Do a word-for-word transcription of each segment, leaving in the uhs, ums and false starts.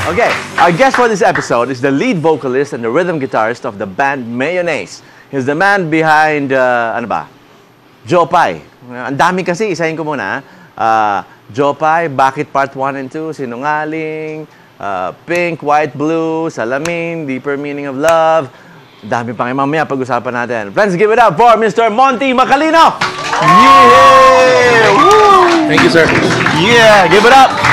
Okay, our guest for this episode is the lead vocalist and the rhythm guitarist of the band Mayonnaise. He's the man behind, uh, ano ba? Jopay. Ang dami kasi, isahin ko muna. Uh, Jopay, Bakit Part one and two, Sinungaling, uh, Pink, White, Blue, Salamin, Deeper Meaning of Love. Dami pang mamaya pag-usapan natin. Friends, give it up for Mister Monty Macalino! Yeah! Woo! Thank you, sir. Yeah, give it up!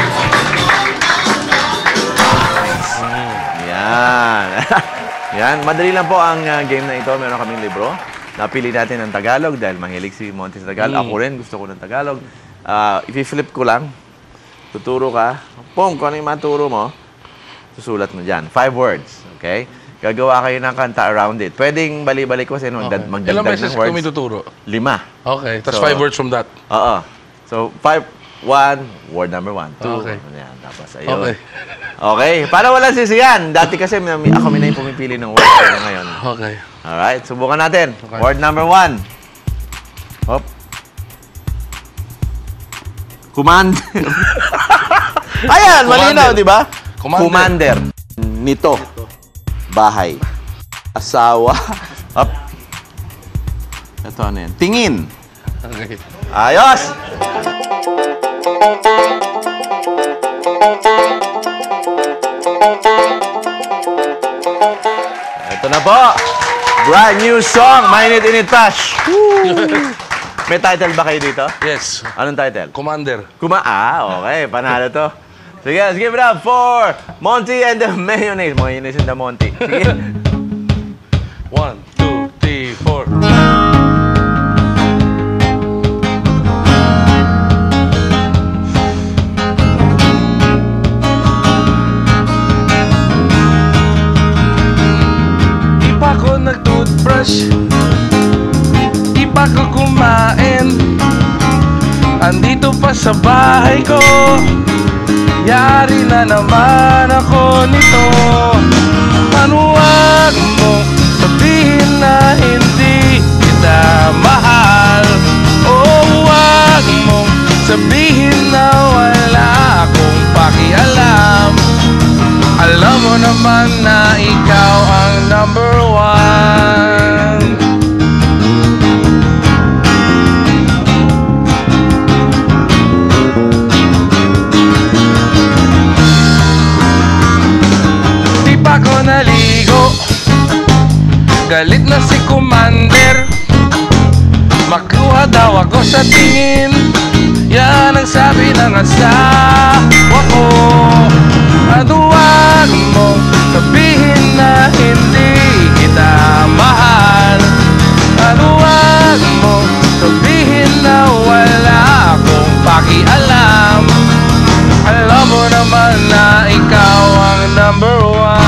Yan. Yan. Madali lang po ang uh, game na ito. Meron kaming libro. Napili natin ng Tagalog dahil mahilig si Monty sa Tagalog. Mm. Ako rin, gusto ko ng Tagalog. Uh, I-flip ko lang. Tuturo ka. Pong, kung ano yung maturo mo, susulat mo dyan. Five words. Okay? Gagawa kayo ng kanta around it. Pwedeng bali-balik ko kasi okay. magdagdag Ilang ng beses words. Ilang beses tuturo? Lima. Okay. Tapos so, five words from that. Oo. So, five, one, word number one, two. Okay. Yan, tapos ayun. Okay. Okay. Para walang sisiyan. Dati kasi ako minay pumipili ng words. Pero ngayon. Okay. Alright. Subukan natin. Okay. Word number one. Hop. Commander. Ayan, malinaw, di ba? Commander. Commander. Nito. Bahay. Asawa. Hop. Ito ano yan? Tingin. Okay. Ayos! Ito na po. Brand new song. Mainit-init Poch. May title ba kayo dito? Yes. Anong title? Commander. Kuma ah, okay. Panalo to. Sige, let's give it up for Monty and the Mayonnaise. Mayonnaise and the Monty. Sige. One, two, three, four. Di pa ako nag-toothbrush, di pa ako kumain, andito pa sa bahay ko. Yari na naman ako nito. Manuwag mo sabihin na hindi kita mahal. O huwag mo sabihin na wala akong pakialam. Alam mo naman na ikaw ang number one. Ako naligo, galit na si Commander. Makuha daw ako sa tingin, yan ang sabi ng asawa ko. At huwag mo sabihin na hindi kita mahal. At huwag mo sabihin na wala akong pakialam. Alam mo naman na ikaw ang number one.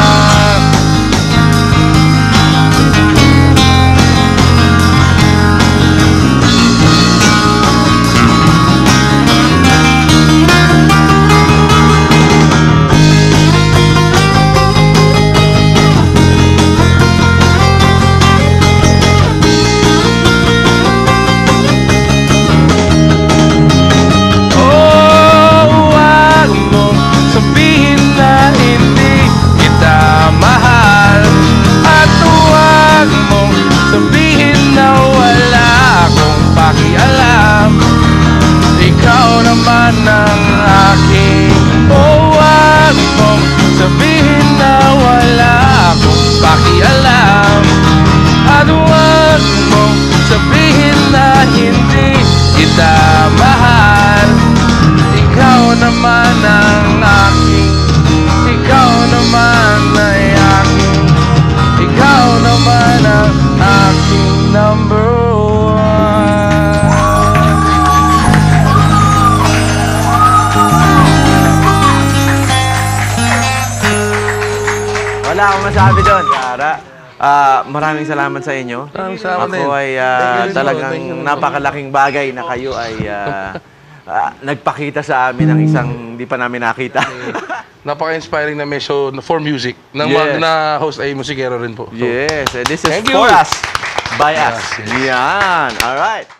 Wala akong masabi doon. Yara, uh, maraming salamat sa inyo. Maraming salamat Ako din. ay uh, talagang napakalaking bagay na kayo ay uh, uh, nagpakita sa amin ng isang hindi pa namin nakita. Napaka-inspiring na may show for music. Nang yes. na host ay musikero rin po. So, yes, this is thank for you. us, by us. Yes, yes. Yan, alright.